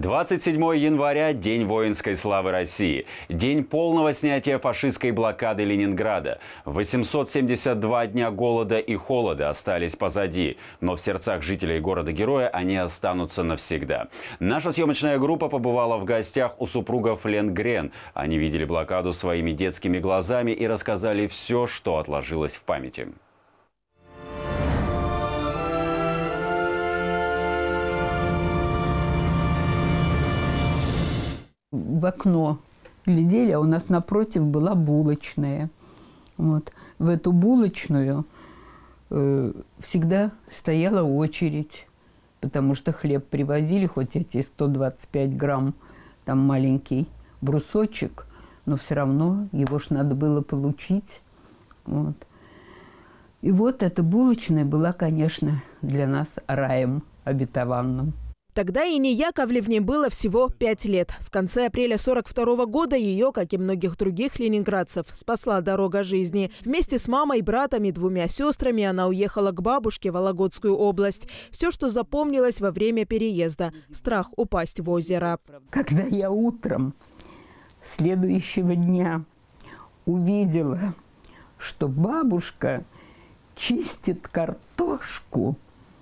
27 января – День воинской славы России. День полного снятия фашистской блокады Ленинграда. 872 дня голода и холода остались позади. Но в сердцах жителей города-героя они останутся навсегда. Наша съемочная группа побывала в гостях у супругов Ленгрен. Они видели блокаду своими детскими глазами и рассказали все, что отложилось в памяти. В окно глядели, а у нас напротив была булочная. Вот. В эту булочную всегда стояла очередь, потому что хлеб привозили, хоть эти 125 грамм, там маленький брусочек, но все равно его ж надо было получить. Вот. И вот эта булочная была, конечно, для нас раем обетованным. Тогда Инне Яковлевне было всего 5 лет. В конце апреля 1942 года ее, как и многих других ленинградцев, спасла дорога жизни. Вместе с мамой, братом и 2 сестрами она уехала к бабушке в Вологодскую область. Все, что запомнилось во время переезда – страх упасть в озеро. Когда я утром следующего дня увидела, что бабушка чистит картошку,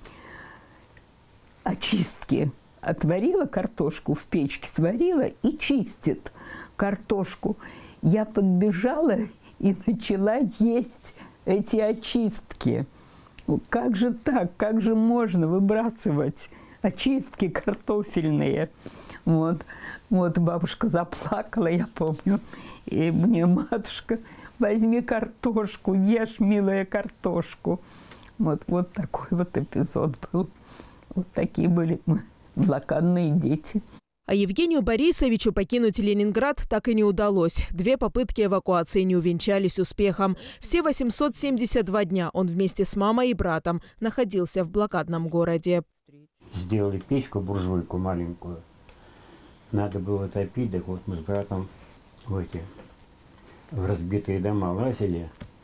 очистки. Отварила картошку, в печке сварила и чистит картошку. Я подбежала и начала есть эти очистки. Как же так? Как же можно выбрасывать очистки картофельные? Вот бабушка заплакала, я помню. И мне матушка: возьми картошку, ешь, милая, картошку. Вот такой вот эпизод был. Вот такие были мы, блокадные дети. А Евгению Борисовичу покинуть Ленинград так и не удалось. 2 попытки эвакуации не увенчались успехом. Все 872 дня он вместе с мамой и братом находился в блокадном городе. Сделали печку-буржуйку маленькую. Надо было топить, так вот мы с братом в разбитые дома лазили,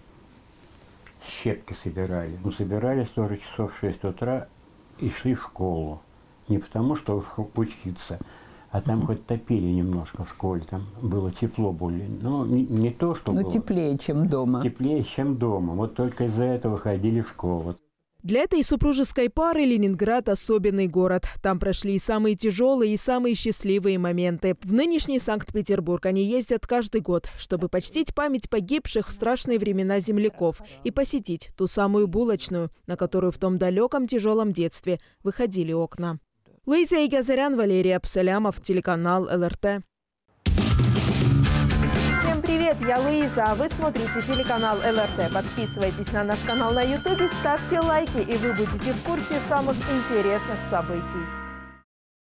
щепки собирали. Мы собирались тоже часов в 6 утра и шли в школу. Не потому, что учиться, а там хоть топили немножко в школе, там было тепло более. Но не то, что было. Теплее, чем дома. Теплее, чем дома. Вот только из-за этого ходили в школу. Для этой супружеской пары Ленинград – особенный город. Там прошли и самые тяжелые, и самые счастливые моменты. В нынешний Санкт-Петербург они ездят каждый год, чтобы почтить память погибших в страшные времена земляков и посетить ту самую булочную, на которую в том далеком тяжелом детстве выходили окна. Луиза Игазарян, Валерий Абсалямов, телеканал ЛРТ. Всем привет, я Луиза, а вы смотрите телеканал ЛРТ. Подписывайтесь на наш канал на YouTube, ставьте лайки, и вы будете в курсе самых интересных событий.